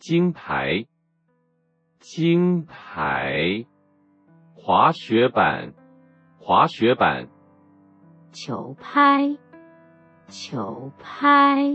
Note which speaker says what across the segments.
Speaker 1: 金牌，金牌，滑雪板，滑雪板，
Speaker 2: 球拍，球拍，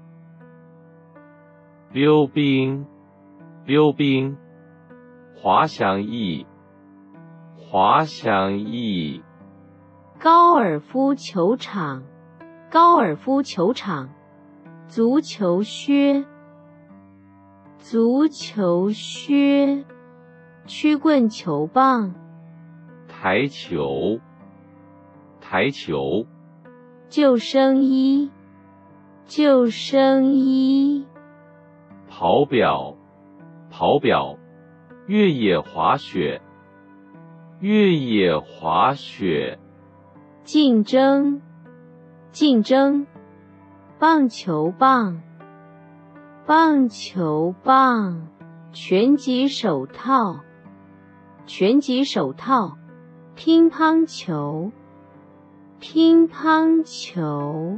Speaker 1: 溜冰，溜冰，滑翔翼，滑翔翼，
Speaker 2: 高尔夫球场，高尔夫球场，足球靴，足球靴，曲棍球棒，
Speaker 1: 台球，台球，
Speaker 2: 救生衣，救生衣，
Speaker 1: 跑表，跑表，越野滑雪，越野滑雪，
Speaker 2: 竞争，竞争，棒球棒，棒球棒，拳击手套，拳击手套，乒乓球，乒乓球，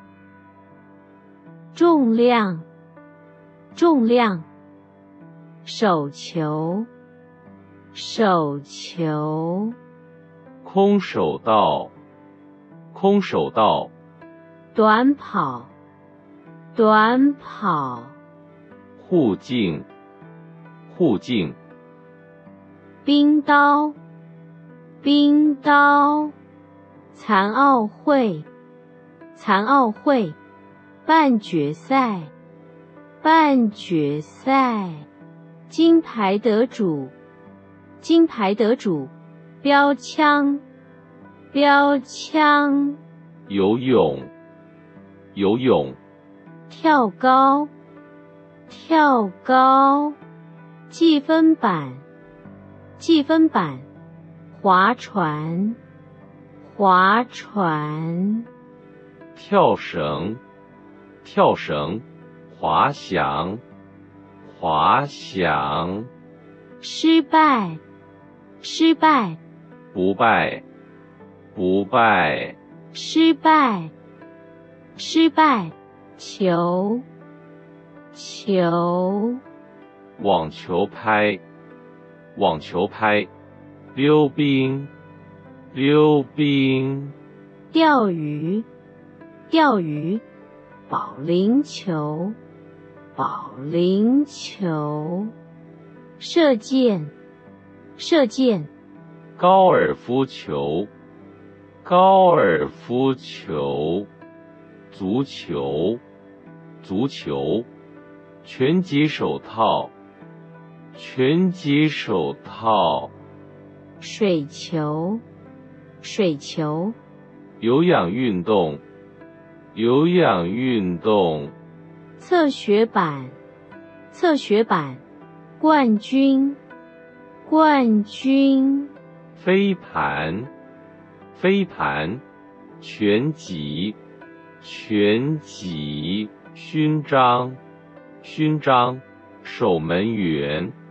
Speaker 2: 重量，重量，手球，手球，
Speaker 1: 空手道，空手道，
Speaker 2: 短跑，短跑，
Speaker 1: 护颈，护颈，
Speaker 2: 冰刀，冰刀，残奥会，残奥会，半决赛，半决赛，金牌得主，金牌得主，标枪，标枪，
Speaker 1: 游泳，游泳，
Speaker 2: 跳高，跳高，计分板，计分板，划船，划船，
Speaker 1: 跳绳，跳绳，滑翔，滑翔，
Speaker 2: 失败，失败，
Speaker 1: 不败，不败，
Speaker 2: 失败，失败，球，球，
Speaker 1: 网球拍，网球拍，溜冰，溜冰，
Speaker 2: 钓鱼，钓鱼，保龄球，保龄球，射箭，射箭，
Speaker 1: 高尔夫球，高尔夫球，足球，足球，拳击手套，拳击手套，
Speaker 2: 水球，水球，
Speaker 1: 有氧运动，有氧运动，
Speaker 2: 测雪板，测雪板，冠军，冠军，
Speaker 1: 飞盘，飞盘，拳击，拳击，勋章，勋章，守门员。